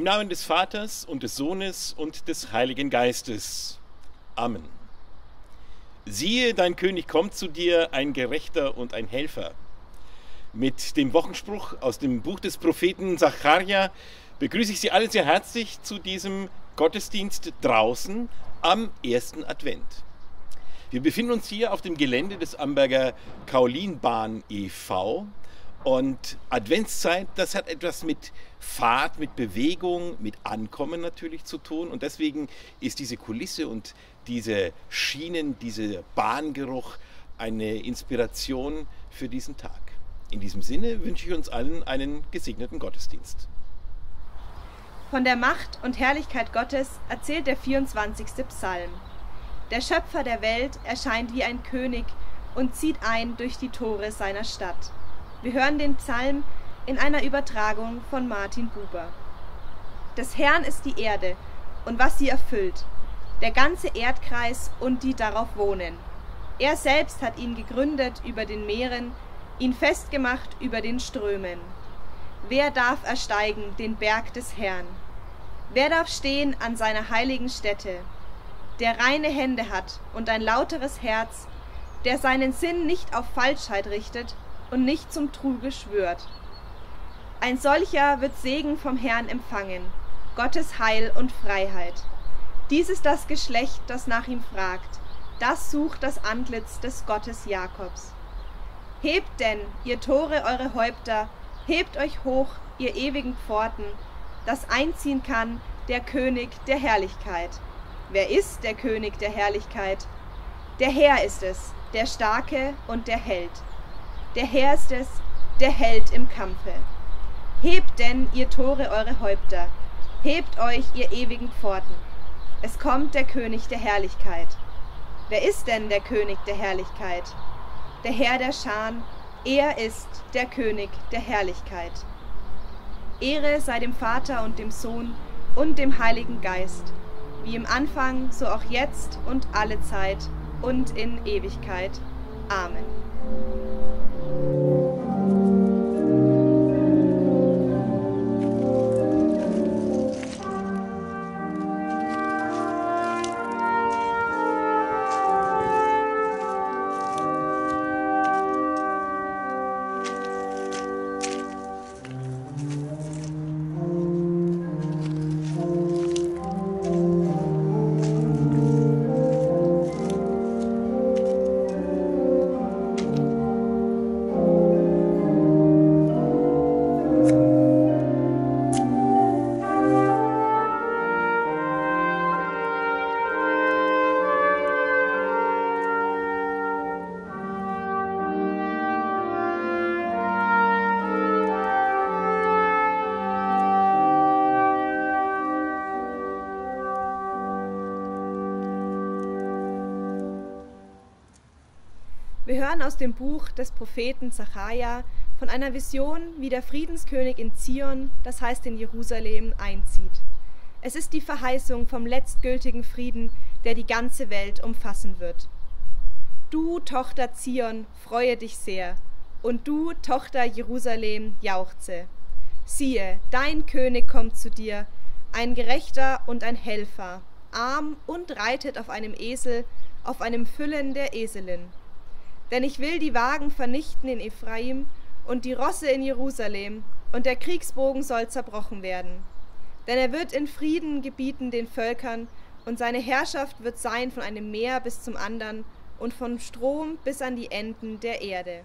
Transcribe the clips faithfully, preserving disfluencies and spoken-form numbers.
Im Namen des Vaters und des Sohnes und des Heiligen Geistes. Amen. Siehe, dein König kommt zu dir, ein Gerechter und ein Helfer. Mit dem Wochenspruch aus dem Buch des Propheten Sacharja begrüße ich Sie alle sehr herzlich zu diesem Gottesdienst draußen am ersten Advent. Wir befinden uns hier auf dem Gelände des Amberger Kaulinbahn e V und Adventszeit, das hat etwas mit Fahrt, mit Bewegung, mit Ankommen natürlich zu tun und deswegen ist diese Kulisse und diese Schienen, dieser Bahngeruch eine Inspiration für diesen Tag. In diesem Sinne wünsche ich uns allen einen gesegneten Gottesdienst. Von der Macht und Herrlichkeit Gottes erzählt der vierundzwanzigste Psalm. Der Schöpfer der Welt erscheint wie ein König und zieht ein durch die Tore seiner Stadt. Wir hören den Psalm in einer Übertragung von Martin Buber. Des Herrn ist die Erde und was sie erfüllt, der ganze Erdkreis und die darauf wohnen. Er selbst hat ihn gegründet über den Meeren, ihn festgemacht über den Strömen. Wer darf ersteigen den Berg des Herrn? Wer darf stehen an seiner heiligen Stätte? Der reine Hände hat und ein lauteres Herz, der seinen Sinn nicht auf Falschheit richtet und nicht zum Trüge schwört. Ein solcher wird Segen vom Herrn empfangen, Gottes Heil und Freiheit. Dies ist das Geschlecht, das nach ihm fragt, das sucht das Antlitz des Gottes Jakobs. Hebt denn, ihr Tore, eure Häupter, hebt euch hoch, ihr ewigen Pforten, dass einziehen kann der König der Herrlichkeit. Wer ist der König der Herrlichkeit? Der Herr ist es, der Starke und der Held. Der Herr ist es, der Held im Kampfe. Hebt denn, ihr Tore, eure Häupter, hebt euch, ihr ewigen Pforten. Es kommt der König der Herrlichkeit. Wer ist denn der König der Herrlichkeit? Der Herr der Scharen, er ist der König der Herrlichkeit. Ehre sei dem Vater und dem Sohn und dem Heiligen Geist, wie im Anfang, so auch jetzt und alle Zeit und in Ewigkeit. Amen. Wir hören aus dem Buch des Propheten Sacharja von einer Vision, wie der Friedenskönig in Zion, das heißt in Jerusalem, einzieht. Es ist die Verheißung vom letztgültigen Frieden, der die ganze Welt umfassen wird. Du, Tochter Zion, freue dich sehr, und du, Tochter Jerusalem, jauchze. Siehe, dein König kommt zu dir, ein Gerechter und ein Helfer, arm und reitet auf einem Esel, auf einem Füllen der Eselin. Denn ich will die Wagen vernichten in Ephraim und die Rosse in Jerusalem, und der Kriegsbogen soll zerbrochen werden. Denn er wird in Frieden gebieten den Völkern, und seine Herrschaft wird sein von einem Meer bis zum anderen und vom Strom bis an die Enden der Erde.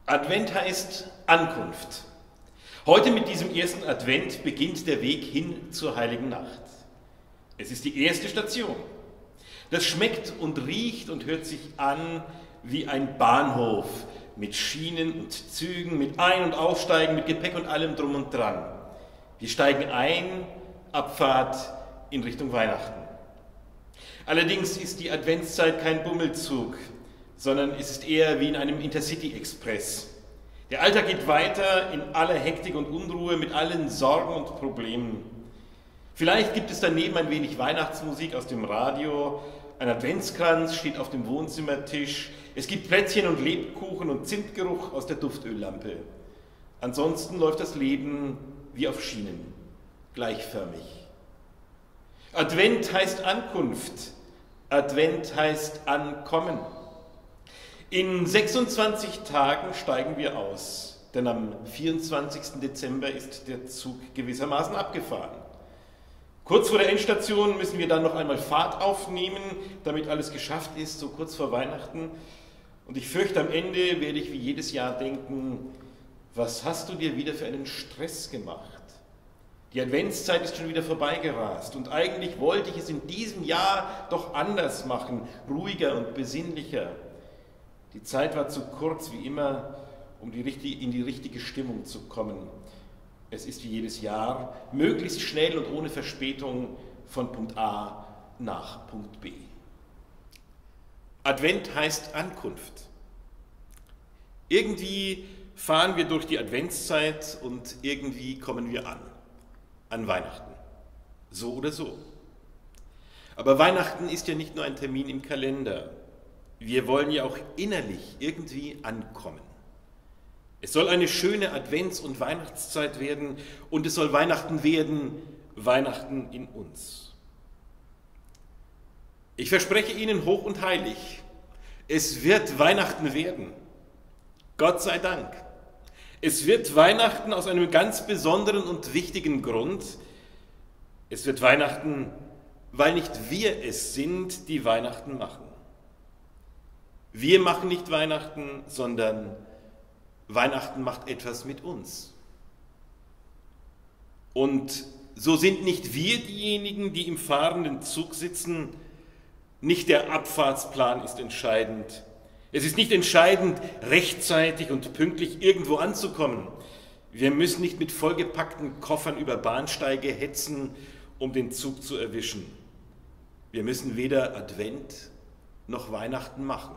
Advent heißt Ankunft. Heute mit diesem ersten Advent beginnt der Weg hin zur Heiligen Nacht. Es ist die erste Station. Das schmeckt und riecht und hört sich an wie ein Bahnhof mit Schienen und Zügen, mit Ein- und Aussteigen, mit Gepäck und allem drum und dran. Wir steigen ein, Abfahrt in Richtung Weihnachten. Allerdings ist die Adventszeit kein Bummelzug, sondern es ist eher wie in einem Intercity-Express. Der Alltag geht weiter in aller Hektik und Unruhe mit allen Sorgen und Problemen. Vielleicht gibt es daneben ein wenig Weihnachtsmusik aus dem Radio, ein Adventskranz steht auf dem Wohnzimmertisch, es gibt Plätzchen und Lebkuchen und Zimtgeruch aus der Duftöllampe. Ansonsten läuft das Leben wie auf Schienen, gleichförmig. Advent heißt Ankunft, Advent heißt Ankommen. In sechsundzwanzig Tagen steigen wir aus, denn am vierundzwanzigsten Dezember ist der Zug gewissermaßen abgefahren. Kurz vor der Endstation müssen wir dann noch einmal Fahrt aufnehmen, damit alles geschafft ist, so kurz vor Weihnachten. Und ich fürchte, am Ende werde ich wie jedes Jahr denken, was hast du dir wieder für einen Stress gemacht? Die Adventszeit ist schon wieder vorbeigerast und eigentlich wollte ich es in diesem Jahr doch anders machen, ruhiger und besinnlicher. Die Zeit war zu kurz, wie immer, um die richtige, in die richtige Stimmung zu kommen. Es ist wie jedes Jahr möglichst schnell und ohne Verspätung von Punkt A nach Punkt B. Advent heißt Ankunft. Irgendwie fahren wir durch die Adventszeit und irgendwie kommen wir an, an Weihnachten. So oder so. Aber Weihnachten ist ja nicht nur ein Termin im Kalender. Wir wollen ja auch innerlich irgendwie ankommen. Es soll eine schöne Advents- und Weihnachtszeit werden und es soll Weihnachten werden, Weihnachten in uns. Ich verspreche Ihnen hoch und heilig, es wird Weihnachten werden. Gott sei Dank. Es wird Weihnachten aus einem ganz besonderen und wichtigen Grund. Es wird Weihnachten, weil nicht wir es sind, die Weihnachten machen. Wir machen nicht Weihnachten, sondern Weihnachten macht etwas mit uns. Und so sind nicht wir diejenigen, die im fahrenden Zug sitzen, nicht der Abfahrtsplan ist entscheidend. Es ist nicht entscheidend, rechtzeitig und pünktlich irgendwo anzukommen. Wir müssen nicht mit vollgepackten Koffern über Bahnsteige hetzen, um den Zug zu erwischen. Wir müssen weder Advent noch Weihnachten machen.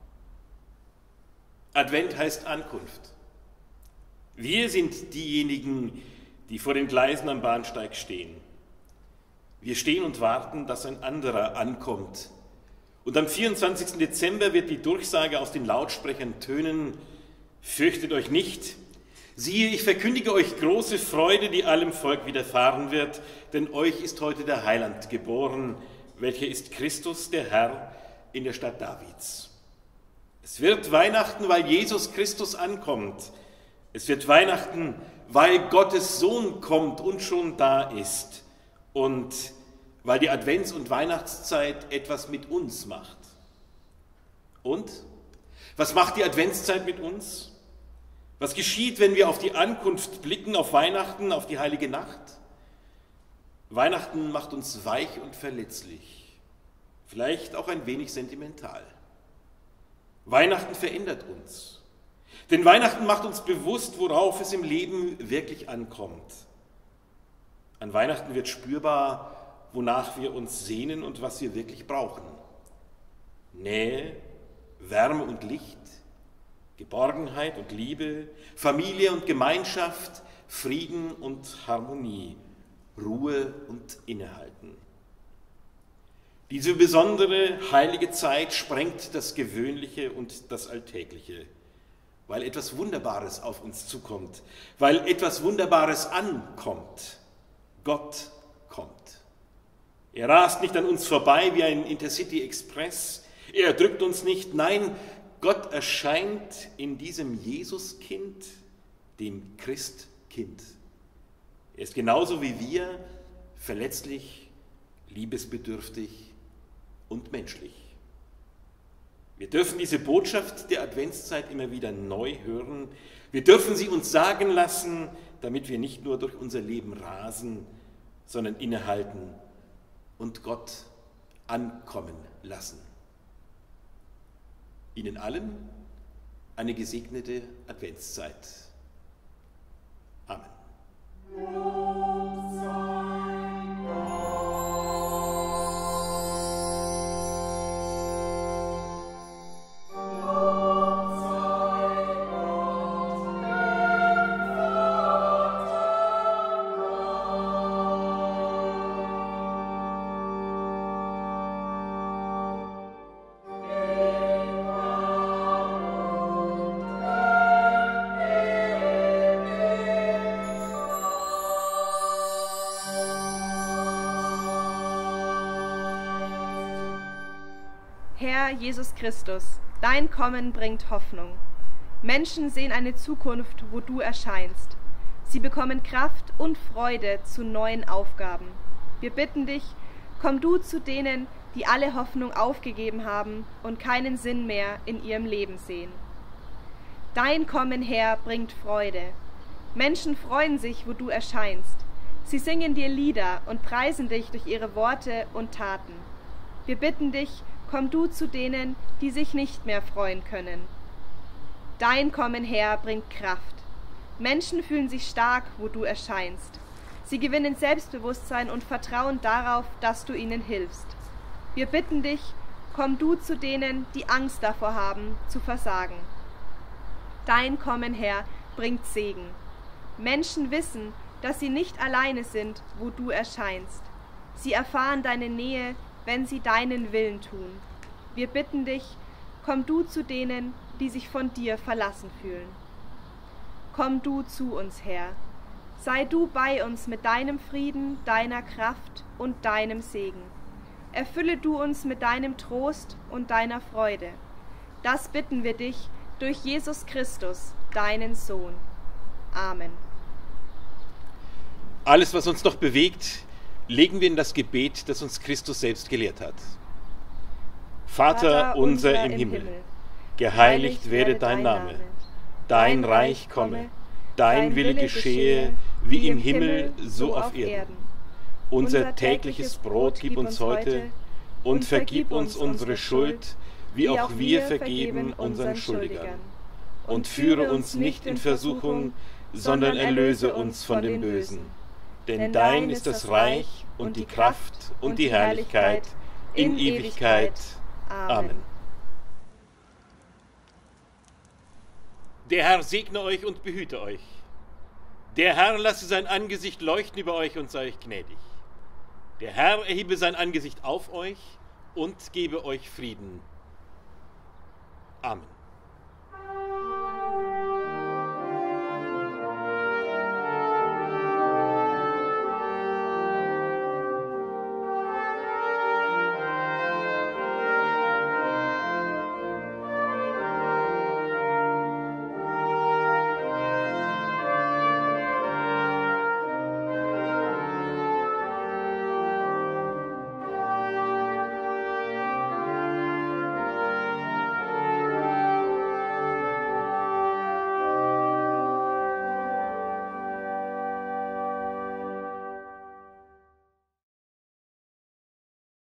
Advent heißt Ankunft. Wir sind diejenigen, die vor den Gleisen am Bahnsteig stehen. Wir stehen und warten, dass ein anderer ankommt. Und am vierundzwanzigsten Dezember wird die Durchsage aus den Lautsprechern tönen: Fürchtet euch nicht, siehe, ich verkündige euch große Freude, die allem Volk widerfahren wird, denn euch ist heute der Heiland geboren, welcher ist Christus, der Herr, in der Stadt Davids. Es wird Weihnachten, weil Jesus Christus ankommt. Es wird Weihnachten, weil Gottes Sohn kommt und schon da ist. Und weil die Advents- und Weihnachtszeit etwas mit uns macht. Und? Was macht die Adventszeit mit uns? Was geschieht, wenn wir auf die Ankunft blicken, auf Weihnachten, auf die Heilige Nacht? Weihnachten macht uns weich und verletzlich, vielleicht auch ein wenig sentimental. Weihnachten verändert uns, denn Weihnachten macht uns bewusst, worauf es im Leben wirklich ankommt. An Weihnachten wird spürbar, wonach wir uns sehnen und was wir wirklich brauchen. Nähe, Wärme und Licht, Geborgenheit und Liebe, Familie und Gemeinschaft, Frieden und Harmonie, Ruhe und Innehalten. Diese besondere heilige Zeit sprengt das Gewöhnliche und das Alltägliche, weil etwas Wunderbares auf uns zukommt, weil etwas Wunderbares ankommt. Gott kommt. Er rast nicht an uns vorbei wie ein Intercity-Express, er erdrückt uns nicht, nein, Gott erscheint in diesem Jesuskind, dem Christkind. Er ist genauso wie wir verletzlich, liebesbedürftig und menschlich. Wir dürfen diese Botschaft der Adventszeit immer wieder neu hören. Wir dürfen sie uns sagen lassen, damit wir nicht nur durch unser Leben rasen, sondern innehalten und Gott ankommen lassen. Ihnen allen eine gesegnete Adventszeit. Amen. Herr Jesus Christus, dein Kommen bringt Hoffnung. Menschen sehen eine Zukunft, wo du erscheinst. Sie bekommen Kraft und Freude zu neuen Aufgaben. Wir bitten dich, komm du zu denen, die alle Hoffnung aufgegeben haben und keinen Sinn mehr in ihrem Leben sehen. Dein Kommen, Herr, bringt Freude. Menschen freuen sich, wo du erscheinst. Sie singen dir Lieder und preisen dich durch ihre Worte und Taten. Wir bitten dich, komm du zu denen, die sich nicht mehr freuen können. Dein Kommen, Herr, bringt Kraft. Menschen fühlen sich stark, wo du erscheinst. Sie gewinnen Selbstbewusstsein und vertrauen darauf, dass du ihnen hilfst. Wir bitten dich, komm du zu denen, die Angst davor haben, zu versagen. Dein Kommen, Herr, bringt Segen. Menschen wissen, dass sie nicht alleine sind, wo du erscheinst. Sie erfahren deine Nähe, wenn sie deinen Willen tun. Wir bitten dich, komm du zu denen, die sich von dir verlassen fühlen. Komm du zu uns, Herr. Sei du bei uns mit deinem Frieden, deiner Kraft und deinem Segen. Erfülle du uns mit deinem Trost und deiner Freude. Das bitten wir dich durch Jesus Christus, deinen Sohn. Amen. Alles, was uns noch bewegt, legen wir in das Gebet, das uns Christus selbst gelehrt hat. Vater, Vater unser im Himmel, Himmel, geheiligt werde dein Name, dein Reich komme, dein Wille geschehe, wie im Himmel, so auf Erden. Unser tägliches Brot gib uns heute und vergib uns unsere Schuld, wie auch wir vergeben unseren Schuldigern. Und führe uns nicht in Versuchung, sondern erlöse uns von dem Bösen. Denn dein ist das Reich und die Kraft und die Herrlichkeit in Ewigkeit. Amen. Der Herr segne euch und behüte euch. Der Herr lasse sein Angesicht leuchten über euch und sei euch gnädig. Der Herr erhebe sein Angesicht auf euch und gebe euch Frieden. Amen.